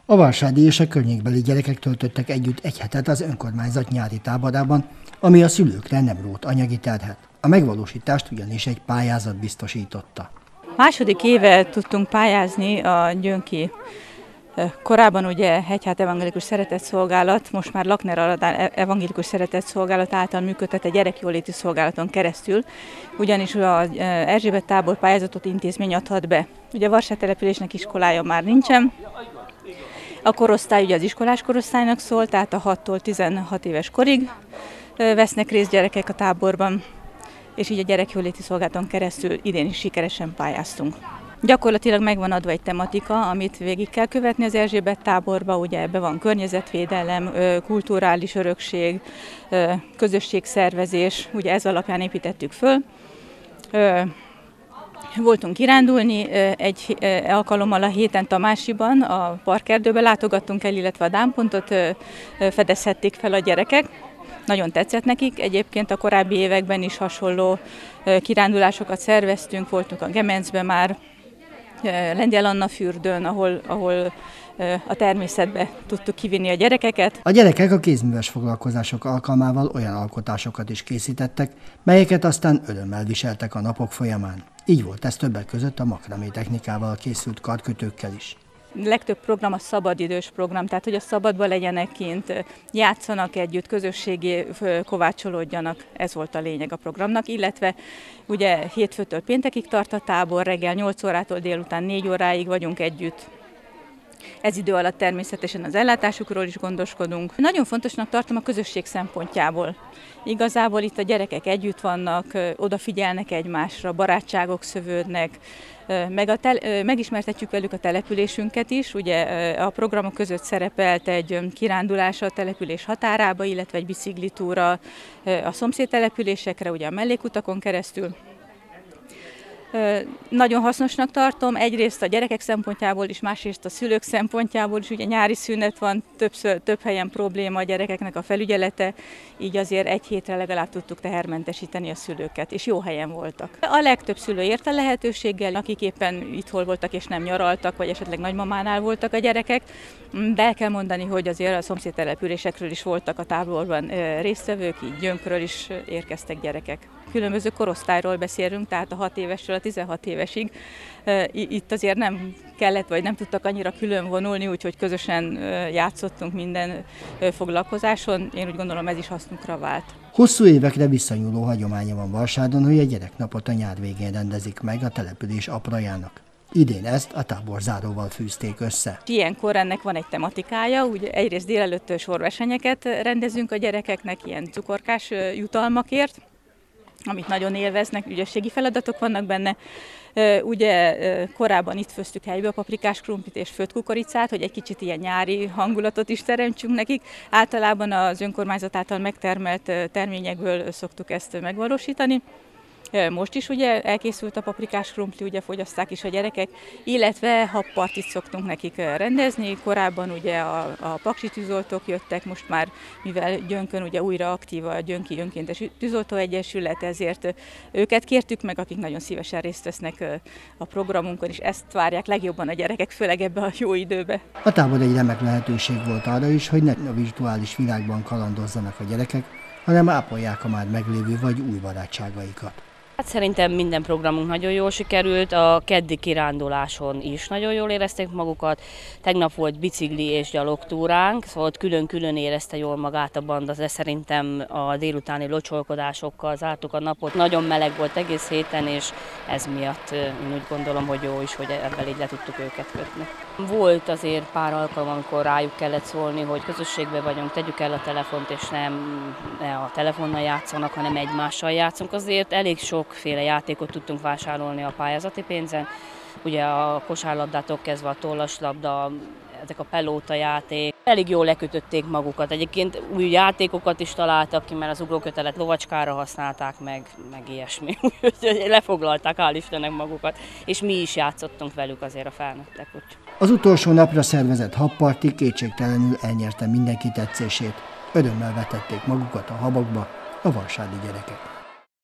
A varsádi és a környékbeli gyerekek töltöttek együtt egy hetet az önkormányzat nyári táborában, ami a szülőkre nem rótt anyagi terhet. A megvalósítást ugyanis egy pályázat biztosította. Második éve tudtunk pályázni a Gyönki. Korábban ugye Hegyhád Evangélikus Szeretetszolgálat, most már Lakner Aladár Evangélikus Szeretetszolgálat által működtetett gyerekjóléti szolgálaton keresztül, ugyanis az Erzsébet tábor pályázatot intézmény adhat be. Ugye a Varsát településnek iskolája már nincsen, a korosztály ugye az iskolás korosztálynak szól, tehát a 6-tól 16 éves korig vesznek részt gyerekek a táborban, és így a gyerekjóléti szolgálaton keresztül idén is sikeresen pályáztunk. Gyakorlatilag megvan adva egy tematika, amit végig kell követni az Erzsébet táborba, ugye ebben van környezetvédelem, kulturális örökség, közösségszervezés, ugye ez alapján építettük föl. Voltunk kirándulni, egy alkalommal a héten Tamásiban, a parkerdőbe látogattunk el, illetve a dámpontot fedezhették fel a gyerekek. Nagyon tetszett nekik, egyébként a korábbi években is hasonló kirándulásokat szerveztünk, voltunk a Gemencben már, Lengyel Anna fürdőn, ahol a természetbe tudtuk kivinni a gyerekeket. A gyerekek a kézműves foglalkozások alkalmával olyan alkotásokat is készítettek, melyeket aztán örömmel viseltek a napok folyamán. Így volt ez többek között a makramé technikával készült karkötőkkel is. Legtöbb program a szabadidős program, tehát hogy a szabadban legyenek kint, játszanak együtt, közösségé kovácsolódjanak, ez volt a lényeg a programnak, illetve ugye hétfőtől péntekig tart a tábor, reggel 8 órától délután 4 óráig vagyunk együtt. Ez idő alatt természetesen az ellátásukról is gondoskodunk. Nagyon fontosnak tartom a közösség szempontjából. Igazából itt a gyerekek együtt vannak, odafigyelnek egymásra, barátságok szövődnek, megismertetjük velük a településünket is. Ugye a programok között szerepelt egy kirándulás a település határába, illetve egy biciklitúra a szomszéd településekre, ugye a mellékutakon keresztül. Nagyon hasznosnak tartom, egyrészt a gyerekek szempontjából is, másrészt a szülők szempontjából is, ugye nyári szünet van, több helyen probléma a gyerekeknek a felügyelete, így azért egy hétre legalább tudtuk tehermentesíteni a szülőket, és jó helyen voltak. A legtöbb szülő ért a lehetőséggel, akik éppen itthon voltak és nem nyaraltak, vagy esetleg nagymamánál voltak a gyerekek, de el kell mondani, hogy azért a szomszéd településekről is voltak a táborban résztvevők, így Gyönkről is érkeztek gyerekek. Különböző korosztályról beszélünk, tehát a 6 évesről a 16 évesig. Itt azért nem kellett, vagy nem tudtak annyira külön vonulni, úgyhogy közösen játszottunk minden foglalkozáson. Én úgy gondolom, ez is hasznunkra vált. Hosszú évekre visszanyúló hagyománya van Varsádon, hogy a gyereknapot a nyár végén rendezik meg a település aprajának. Idén ezt a táborzáróval fűzték össze. Ilyenkor ennek van egy tematikája, ugye egyrészt délelőtt sorversenyeket rendezünk a gyerekeknek, ilyen cukorkás jutalmakért, amit nagyon élveznek, ügyességi feladatok vannak benne. Ugye korábban itt főztük helybe a paprikás krumplit és főtt kukoricát, hogy egy kicsit ilyen nyári hangulatot is teremtsünk nekik. Általában az önkormányzat által megtermelt terményekből szoktuk ezt megvalósítani. Most is ugye elkészült a paprikás krumpli, ugye fogyaszták is a gyerekek, illetve habpartit szoktunk nekik rendezni. Korábban ugye a paksi tűzoltók jöttek, most már mivel Gyönkön ugye újra aktív a Gyönki Önkéntes Tűzoltó Egyesület, ezért őket kértük meg, akik nagyon szívesen részt vesznek a programunkon, és ezt várják legjobban a gyerekek, főleg ebbe a jó időbe. A tábor egy remek lehetőség volt arra is, hogy ne a virtuális világban kalandozzanak a gyerekek, hanem ápolják a már meglévő vagy új barátságaikat. Hát szerintem minden programunk nagyon jól sikerült, a keddi kiránduláson is nagyon jól érezték magukat. Tegnap volt bicikli és gyalogtúránk, szóval külön-külön érezte jól magát a banda, de szerintem a délutáni locsolkodásokkal zártuk a napot. Nagyon meleg volt egész héten, és ez miatt én úgy gondolom, hogy jó is, hogy ebből így le tudtuk őket kötni. Volt azért pár alkalom, amikor rájuk kellett szólni, hogy közösségben vagyunk, tegyük el a telefont, és ne a telefonnal játszanak, hanem egymással játszunk. Azért elég sokféle játékot tudtunk vásárolni a pályázati pénzen. Ugye a kosárlabdától kezdve a tollaslabda, ezek a pelóta játék. Elég jól lekötötték magukat. Egyébként új játékokat is találtak ki, mert az ugrókötelet lovacskára használták meg ilyesmi. Úgyhogy lefoglalták, hál' Istennek magukat. És mi is játszottunk velük azért a felnőttek. Az utolsó napra szervezett habparti kétségtelenül elnyerte mindenki tetszését. Örömmel vetették magukat a habakba a varsádi gyerekek.